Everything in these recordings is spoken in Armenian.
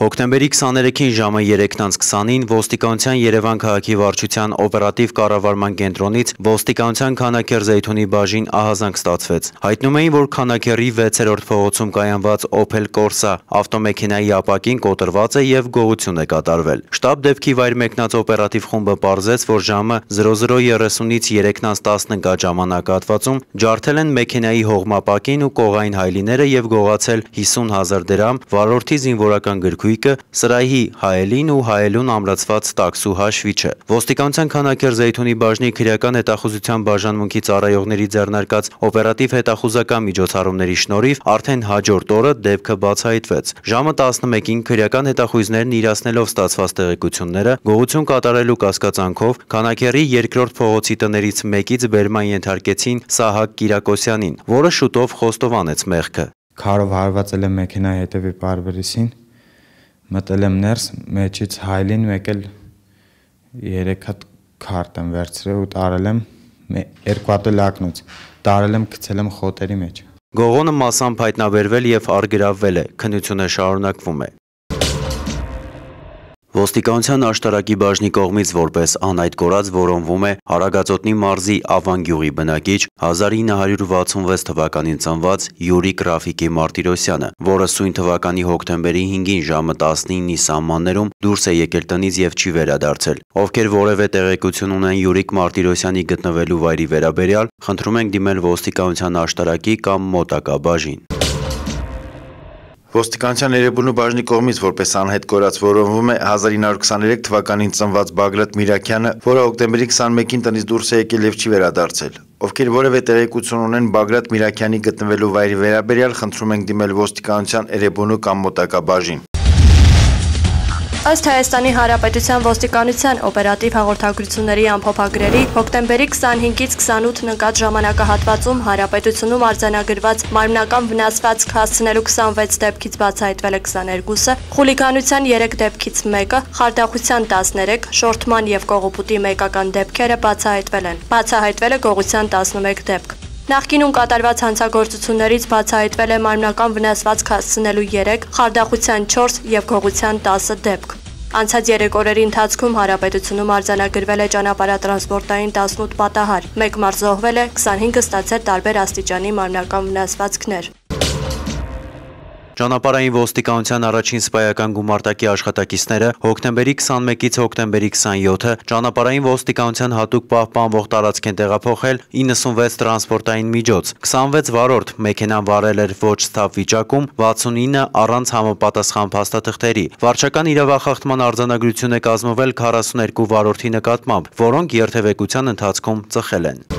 Հոկտեմբերի 23-ին ժամը 3:20-ին ոստիկանության Երևան քաղաքի վարչության օպերատիվ կառավարման կենտրոնից ոստիկանության Քանաքեռ Զեյթունի բաժին ահազանգ ստացվեց։ Հայտնում էին, որ Քանաքեռի 6-րդ փողոցում կայանված Opel Corsa ավտոմեքենայի ապակին կոտրված է եւ գողություն է կատարվել։ Շտաբ դեպքի վայր մեկնած օպերատիվ խումբը պարզեց, որ ժամը 00:30-ից 3:10 ժամանակահատվածում ջարդել են մեքենայի հողմապակին ու կողային հայելիները եւ գողացել 50,000 դրամ, վարորդի զինվորական գրքույկ, սրահի հայելին ու հայելուն ամրացված տաքսու հաշվիչը։ Ոստիկանության Քանաքեռ Զեյթունի բաժնի քրեական հետախուզության բաժանմունքի ծառայողների ձեռնարկած օպերատիվ հետախուզական միջոցառումների շնորհիվ արդեն հաջորդ օրը դեպքը բացահայտվեց։ Ժամը 11-ին քրեական հետախույզներն իրացնելով ստացված տեղեկությունները գողություն կատարելու կասկածանքով Քանաքեռի 2-րդ փողոցի տներից մեկից բերման ենթարկեցին Սահակ Կիրակոսյանին, որը շուտով խոստովանեց մեղքը։ Քարով հարվածել եմ մեքենայի հետևի պարբերիսին, մտել եմ ներս, մեջից հայլին մեկել 3 հատ քարտ եմ վերցրել ու տարել եմ 2 հատ լակնոց, տարել եմ գցել եմ խոտերի մեջ։ Գողոնը մասամբ հայտնաբերվել եւ առգրավվել է, քննությունը շարունակվում է։ Ոստիկանության աշտարակի բաժնի կողմից որպես անհայտ կորած որոնվում է Հարագածոտնի մարզի Ավան գյուղի բնակիչ 1966 թվականին ծնված Յուրիկ Ռաֆիկի Մարտիրոսյանը, որը սույն թվականի հոկտեմբերի 5-ին ժամը 19-ի սահմաններում դուրս է եկել տնից եւ չի վերադարձել։ Ովքեր որևէ տեղեկություն ունեն Յուրիկ Մարտիրոսյանի գտնվելու վայրի վերաբերյալ, խնդրում ենք դիմել ոստիկանության աշտարակի կամ մոտակա բաժին։ Ոստիկանության Էրեբունու բաժնի կողմից որպես անհայտ կորած որոնվում է 1923 թվականին ծնված Բագրատ Միրաքյանը, որը հոկտեմբերի 21-ին տնից դուրս է եկել եւ չի վերադարձել։ Ովքեր որևէ տեղեկություն ունեն Բագրատ Միրաքյանի գտնվելու վայրի վերաբերյալ, խնդրում ենք դիմել ոստիկանության Էրեբունու կամ մոտակա բաժին։ Ըստ Հայաստանի Հանրապետության ոստիկանության օպերատիվ հաղորդագրությունների ամփոփագրերի հոկտեմբերի 25-ից 28 ընկած ժամանակահատվածում Հանրապետությունում արձանագրված մարմնական վնասվածք հասցնելու 26 դեպքից բացահայտվել է 22-ը, խուլիգանության 3 դեպքից 1-ը, խարդախության 13, շորթման եւ կողոպուտի մեկական դեպքերը բացահայտվել են։ Բացահայտվել է գողության 11 դեպք։ Նախկինում կատարված հանցագործություններից բացահայտվել է մարմնական վնասվածք հասցնելու 3, խարդախության 4 եւ գողության 10 դեպք։ Անցած 3 օրերի ընթացքում Հանրապետությունում արձանագրվել է ճանապարհատրանսպորտային 18 պատահար, 1 մարդ զոհվել է, 25-ը ստացել տարբեր աստիճանի մարմնական վնասվածքներ։ Ճանապարհային ոստիկանության առաջին սպայական գումարտակի աշխատակիցները հոկտեմբերի 21-ից հոկտեմբերի 27-ը ճանապարհային ոստիկանության հատուկ պահպանվող տարածք են տեղափոխել 96 տրանսպորտային միջոց, 26 վարորդ, մեքենան վարել էր ոչ ցավ վիճակում, 69 առանց համապատասխան փաստաթղթերի։ Վարչական իրավախախտման արձանագրություն է կազմվել 42 վարորդի նկատմամբ, որոնք երթևեկության ընթացքում ծխել են։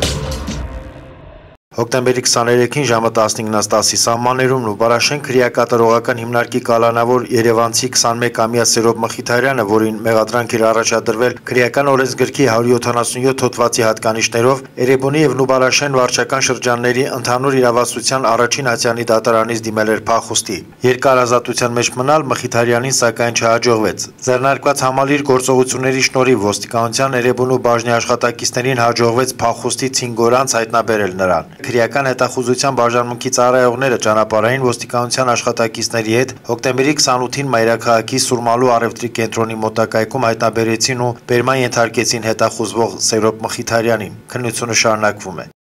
Հոկտեմբերի 23-ին ժամը 15:10-ի սահմաններում Նուբարաշեն քրեակատարողական հիմնարկի կալանավոր երևանցի 21-ամյա Սերոբ Մխիթարյանը, որին մեղադրանք էր առաջադրվել քրեական օրենսգրքի 177 հոդվածի հատկանիշներով, Էրեբունի եւ Նուբարաշեն վարչական շրջանների ընդհանուր իրավասության առաջին ատյանի դատարանից դիմել էր փախուստի։ Երկար ազատության մեջ մնալ Մխիթարյանին սակայն չհաջողվեց։ Ձեռնարկված համալիր գործողությունների շնորհիվ ոստիկանության Էրեբունու բաժնի աշխատակիցներին հաջողվեց փախուստի ցինգորանց հայտնաբերել նրան։ Քրեական հետախուզության բաժանմունքի ծառայողները ճանապարհային ոստիկանության աշխատակիցների հետ հոկտեմբերի 28-ին Մայրաքաղաքի Սուրմալու առևտրի կենտրոնի մոտակայքում հայտնաբերեցին ու բերման ենթարկեցին հետախուզվող Սերոբ Մխիթարյանին։ Քննությունը շարունակվում է։